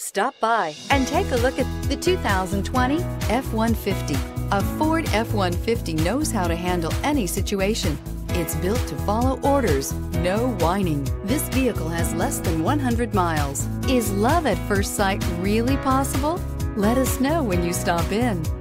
Stop by and take a look at the 2020 F-150. A Ford F-150 knows how to handle any situation. It's built to follow orders, no whining. This vehicle has less than 100 miles. Is love at first sight really possible? Let us know when you stop in.